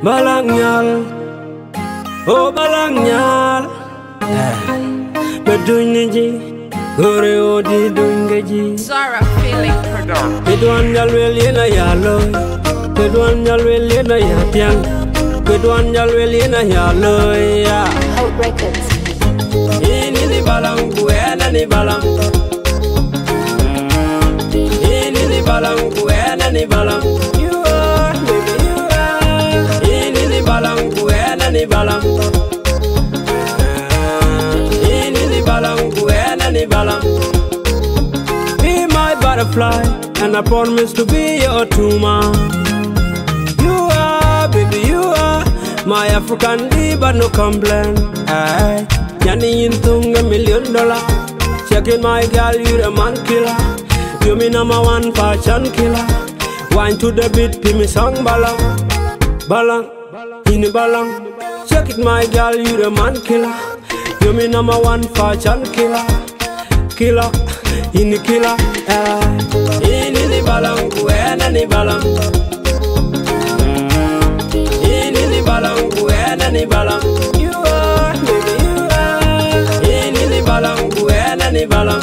Balangnyal, oh balangnyal, bedunji, gore odi dungeji. Zara feeling product. Bedwanjal welina yalo, bedwanjal welina yatiang, bedwanjal welina yalo ya. Hope Records. Ini ni balang kuena ni balang. Ini ni balang kuena ni balang. You are, baby you are. Ini ni balang kuena ni balang. Ini ni balang kuena ni balang. Be my butterfly, and I promise to be your tuma. You are, baby you are, my African diva, no complaint. Aye. Yani intung $1 million. Checking my girl, you the man killer. You me number one fashion killer. Wine to the beat, give me song balang, balang, in the balang. Check it, my girl, you the man killer. You me number one fashion killer, killer, in the killer. In the balang, kuena ni balang. In the balang, kuena ni balang. You are, baby, you are. In the balang, kuena ni balang.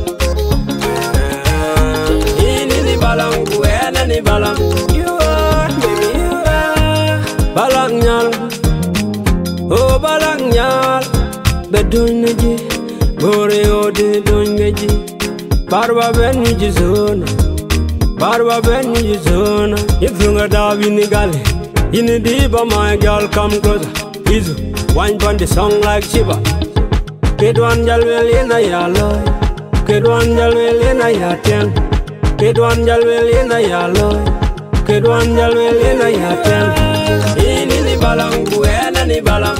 Balang kuena ni balang. You are, baby you are. Balangnyal, oh balangnyal. Bedunji, gore odi dungeji. Barba benji zona, barba benji zona. Ifunga davi ni gali, ini diva my girl come closer. Izu, wine pon the song like Shiva. Kedwan jalweli na yalo, kedwan jalweli na yatian. Kedwan jalweli na yalo, kedwan jalweli na yaten. Ini ni balang kuena ni balang.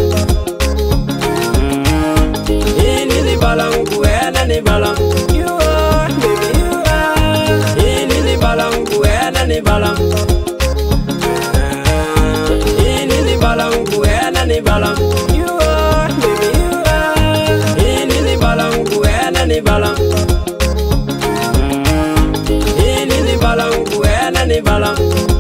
Ini ni balang kuena ni balang. You are, baby you are. Ini ni balang kuena ni balang. Ini ni balang kuena ni balang. You are, baby you are. Ini ni balang kuena ni balang. Balang kuena ni balang.